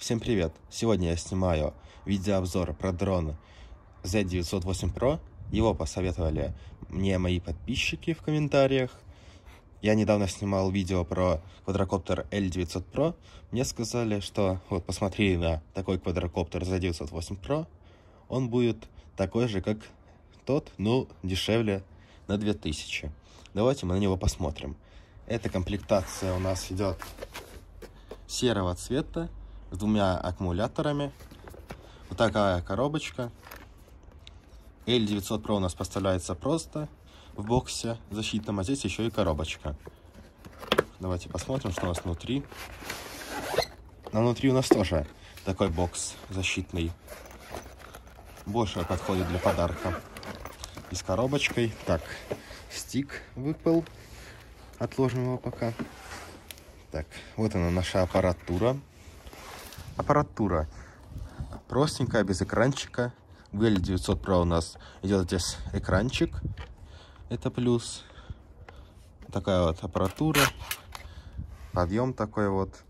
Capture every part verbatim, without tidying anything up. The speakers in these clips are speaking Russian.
Всем привет! Сегодня я снимаю видеообзор про дрон зет девятьсот восемь про. Его посоветовали мне мои подписчики в комментариях. Я недавно снимал видео про квадрокоптер эл девятьсот про. Мне сказали, что вот посмотри на такой квадрокоптер зет девятьсот восемь про. Он будет такой же, как тот, но дешевле на две тысячи. Давайте мы на него посмотрим. Эта комплектация у нас идет серого цвета с двумя аккумуляторами. Вот такая коробочка. эл девятьсот про у нас поставляется просто в боксе защитном, а здесь еще и коробочка. Давайте посмотрим, что у нас внутри. А внутри у нас тоже такой бокс защитный. Больше подходит для подарка. И с коробочкой. Так, стик выпал. Отложим его пока. Так, вот она, наша аппаратура. Аппаратура простенькая, без экранчика. В эл девятьсот про у нас идет здесь экранчик. Это плюс. Такая вот аппаратура. Подъем такой вот.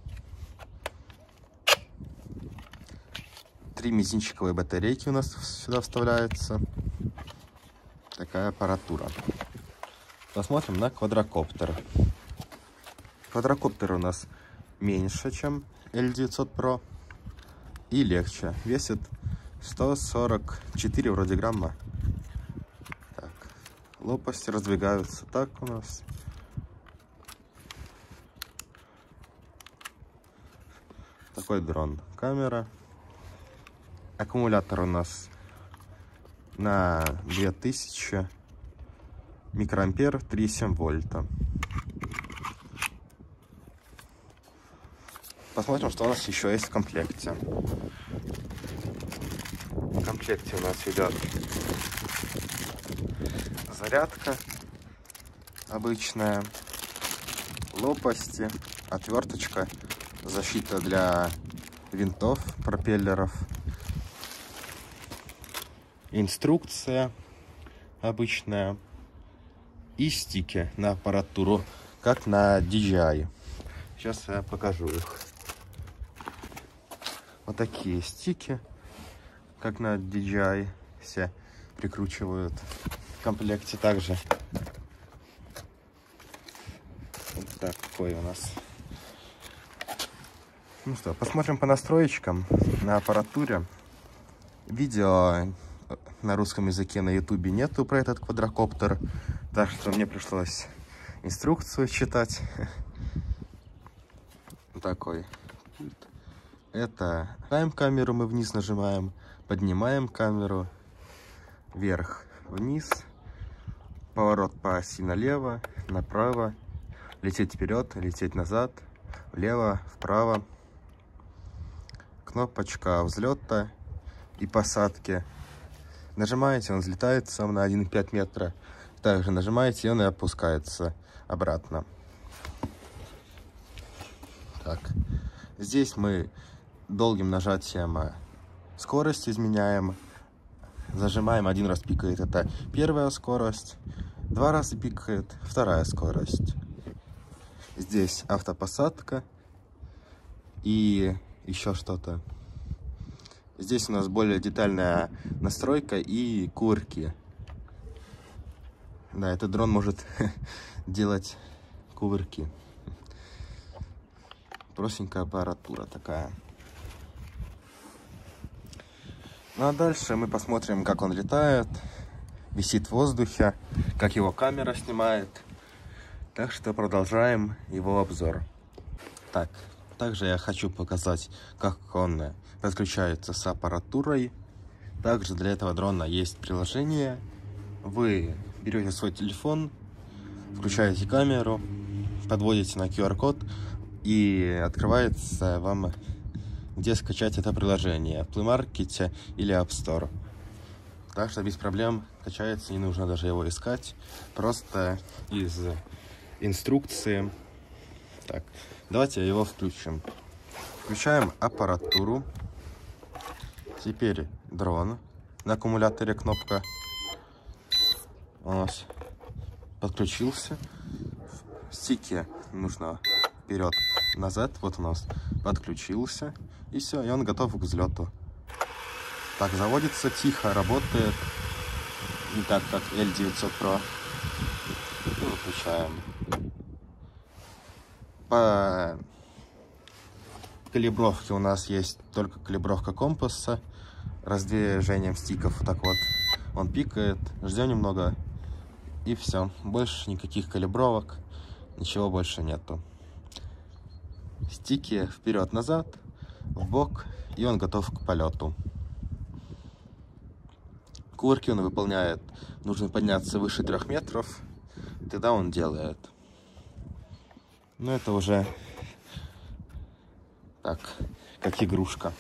Три мизинчиковые батарейки у нас сюда вставляются. Такая аппаратура. Посмотрим на квадрокоптер. Квадрокоптер у нас меньше, чем эл девятьсот про. И легче. Весит сто сорок четыре вроде грамма. Так. Лопасти раздвигаются так у нас. Такой дрон. Камера. Аккумулятор у нас на две тысячи микроампер, три и семь вольта. Посмотрим, что у нас еще есть в комплекте. В комплекте у нас идет зарядка обычная, лопасти, отверточка, защита для винтов, пропеллеров, инструкция обычная и стики на аппаратуру, как на ди джей ай. Сейчас я покажу их. Вот такие стики, как на ди джей ай, все прикручивают в комплекте также. Вот такой у нас. Ну что, посмотрим по настроечкам на аппаратуре. Видео на русском языке на ютубе нету про этот квадрокоптер, так что мне пришлось инструкцию читать. Такой. Это камеру мы вниз нажимаем, поднимаем камеру вверх, вниз, поворот по оси налево, направо, лететь вперед, лететь назад, влево, вправо, кнопочка взлета и посадки. Нажимаете, он взлетает сам на один и пять метра. Также нажимаете, и он и опускается обратно. Так, здесь мы долгим нажатием скорость изменяем. Зажимаем, один раз пикает, это первая скорость. Два раза пикает, вторая скорость. Здесь автопосадка и еще что-то. Здесь у нас более детальная настройка и кувырки. Да, этот дрон может делать кувырки. Простенькая аппаратура такая. Ну а дальше мы посмотрим, как он летает, висит в воздухе, как его камера снимает. Так что продолжаем его обзор. Так, также я хочу показать, как он подключается с аппаратурой. Также для этого дрона есть приложение. Вы берете свой телефон, включаете камеру, подводите на ку ар код, и открывается вам, где скачать это приложение, в Play Market или App Store. Так что без проблем качается, не нужно даже его искать, просто из инструкции. Так, давайте его включим. Включаем аппаратуру. Теперь дрон. На аккумуляторе кнопка. У нас подключился. Стики нужно вперед, назад. Вот у нас подключился. И все, и он готов к взлету. Так, заводится тихо, работает. Не так, как Эль девятьсот Про. И выключаем. По калибровке у нас есть только калибровка компаса. Раздвижением стиков. Вот так вот. Он пикает. Ждем немного. И все. Больше никаких калибровок. Ничего больше нету. Стики вперед-назад, в бок, и он готов к полету. Кувырки он выполняет. Нужно подняться выше трех метров. Тогда он делает. Но это уже так, как игрушка.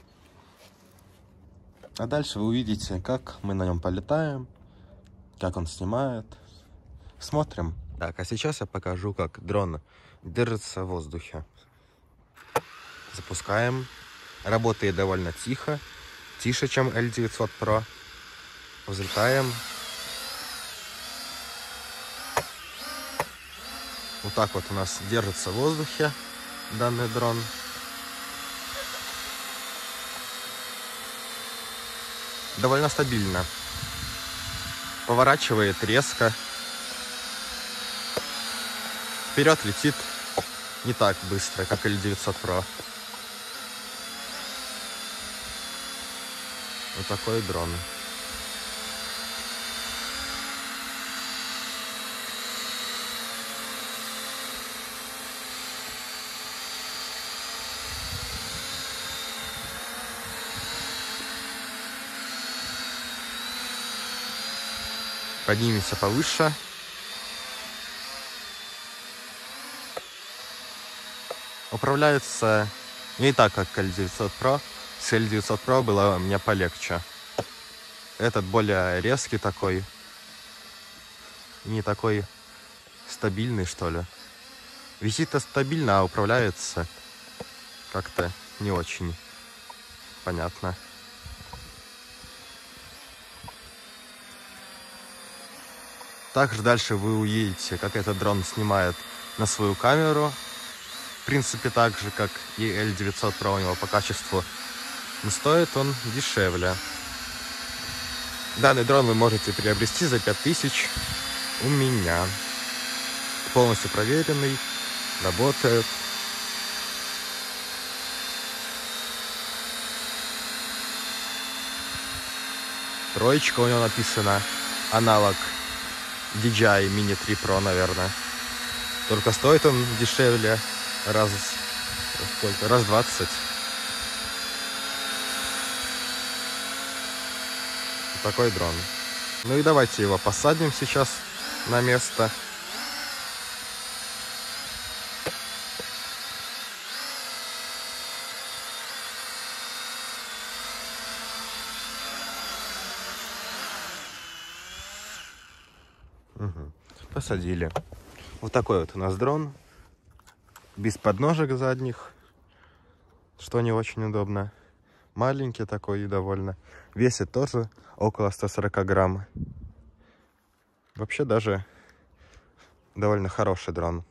А дальше вы увидите, как мы на нем полетаем, как он снимает. Смотрим. Так, а сейчас я покажу, как дрон держится в воздухе. Запускаем. Работает довольно тихо. Тише, чем Эль девятьсот Про. Взлетаем. Вот так вот у нас держится в воздухе данный дрон. Довольно стабильно. Поворачивает резко. Вперед летит не так быстро, как Эль девятьсот Про. Вот такой дрон. Поднимемся повыше. Управляется не так, как Эль девятьсот Про. С Эль девятьсот Про было мне полегче. Этот более резкий такой. Не такой стабильный, что ли. Висит-то стабильно, а управляется как-то не очень понятно. Также дальше вы увидите, как этот дрон снимает на свою камеру. В принципе, так же, как и Эль девятьсот Про у него по качеству. Но стоит он дешевле. Данный дрон вы можете приобрести за пять тысяч у меня. Полностью проверенный, работает. Троечка у него написана. Аналог ди джей ай Mini три Pro, наверное. Только стоит он дешевле раз сколько? Раз двадцать. Такой дрон. Ну и давайте его посадим сейчас на место. Угу. Посадили. Вот такой вот у нас дрон. Без подножек задних, что не очень удобно. Маленький такой и довольно. Весит тоже около ста сорока грамм. Вообще даже довольно хороший дрон.